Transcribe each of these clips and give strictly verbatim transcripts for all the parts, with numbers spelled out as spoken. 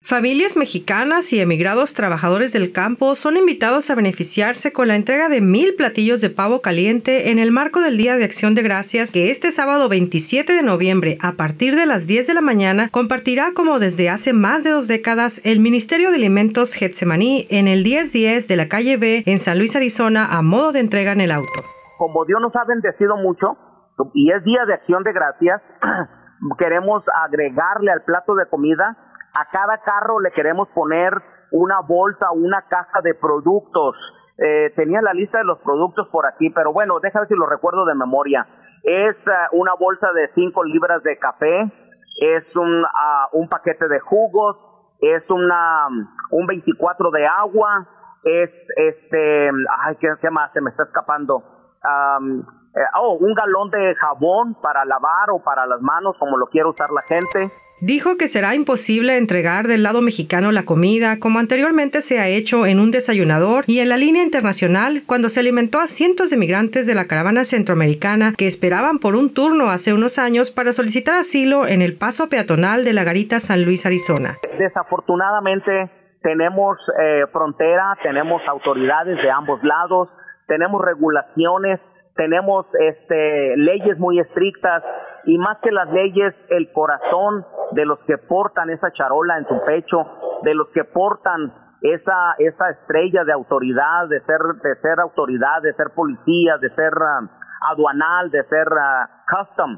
Familias mexicanas y emigrados trabajadores del campo son invitados a beneficiarse con la entrega de mil platillos de pavo caliente en el marco del Día de Acción de Gracias, que este sábado veintisiete de noviembre, a partir de las diez de la mañana, compartirá como desde hace más de dos décadas el Ministerio de Alimentos Getsemaní en el diez diez de la calle B en San Luis, Arizona, a modo de entrega en el auto. Como Dios nos ha bendecido mucho y es Día de Acción de Gracias, queremos agregarle al plato de comida. A cada carro le queremos poner una bolsa, una caja de productos. Eh, tenía la lista de los productos por aquí, pero bueno, déjame ver si lo recuerdo de memoria. Es uh, una bolsa de cinco libras de café, es un, uh, un paquete de jugos, es una un veinticuatro de agua, es este, ay, ¿qué, qué más? Se me está escapando. Um, eh, oh, un galón de jabón para lavar o para las manos, como lo quiera usar la gente. Dijo que será imposible entregar del lado mexicano la comida, como anteriormente se ha hecho en un desayunador y en la línea internacional, cuando se alimentó a cientos de migrantes de la caravana centroamericana que esperaban por un turno hace unos años para solicitar asilo en el paso peatonal de la garita San Luis, Arizona. Desafortunadamente tenemos eh, frontera, tenemos autoridades de ambos lados, tenemos regulaciones, tenemos este, leyes muy estrictas y más que las leyes, el corazón de los que portan esa charola en su pecho, de los que portan esa esa estrella de autoridad, de ser de ser autoridad, de ser policía, de ser uh, aduanal, de ser uh, custom.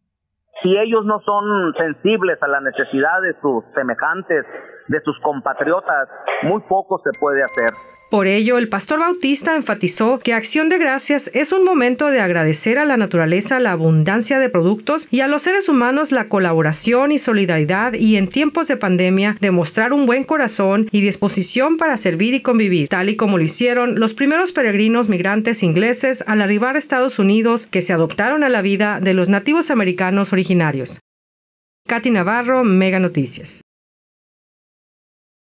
Si ellos no son sensibles a la necesidad de sus semejantes, de sus compatriotas, muy poco se puede hacer. Por ello, el pastor Bautista enfatizó que Acción de Gracias es un momento de agradecer a la naturaleza la abundancia de productos y a los seres humanos la colaboración y solidaridad, y en tiempos de pandemia demostrar un buen corazón y disposición para servir y convivir, tal y como lo hicieron los primeros peregrinos migrantes ingleses al arribar a Estados Unidos, que se adoptaron a la vida de los nativos americanos originarios. Katy Navarro, Mega Noticias.